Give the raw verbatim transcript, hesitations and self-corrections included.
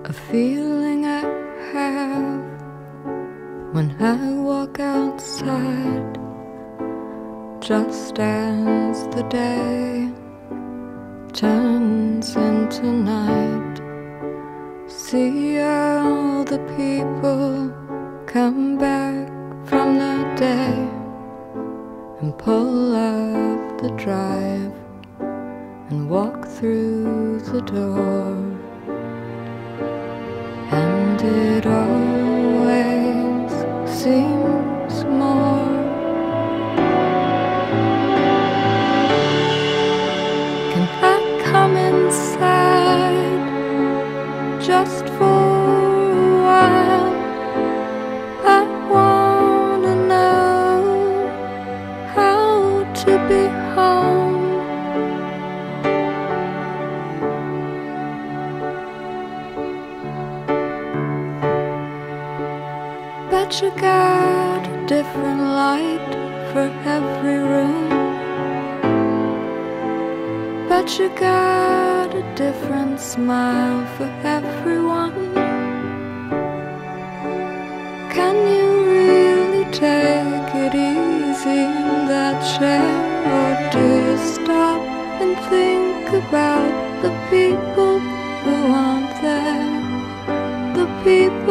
A feeling I have when I walk outside, just as the day turns into night. See all the people come back from the day and pull up the drive and walk through the door. And it always seems more. Can I come inside just for a while? I wanna know how to be home. Bet you got a different light for every room. Bet you got a different smile for everyone. Can you really take it easy in that chair? Or do you stop and think about the people who aren't there? The people